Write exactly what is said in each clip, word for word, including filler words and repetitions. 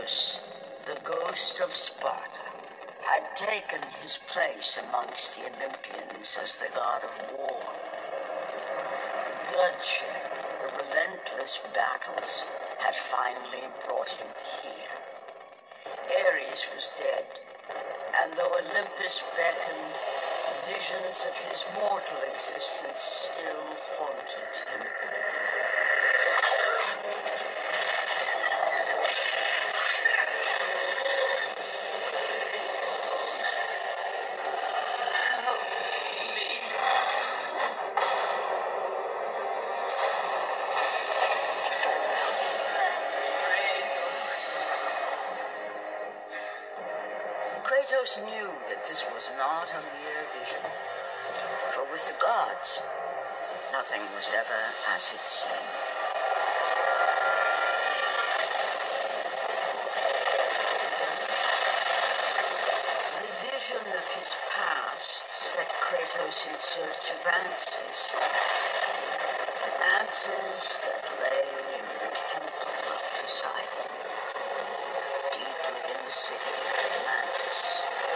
Kratos, the ghost of Sparta, had taken his place amongst the Olympians as the god of war. The bloodshed, the relentless battles, had finally brought him here. Ares was dead, and though Olympus beckoned, visions of his mortal existence still haunted him. Kratos knew that this was not a mere vision, for with the gods, nothing was ever as it seemed. The vision of his past set Kratos in search of answers. Answers that lay in the temple of Poseidon, deep within the city of Atlantis.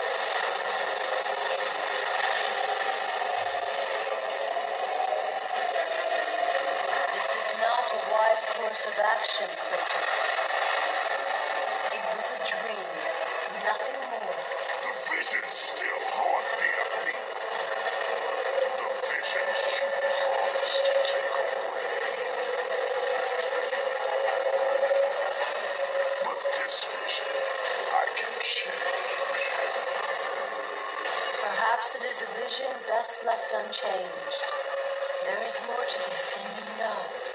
This is not a wise course of action, Kratos. It was a dream, nothing more. The visions still haunt me, Athena. The visions you promised to take away. But this vision, I can change. Perhaps it is a vision best left unchanged. There is more to this than you know.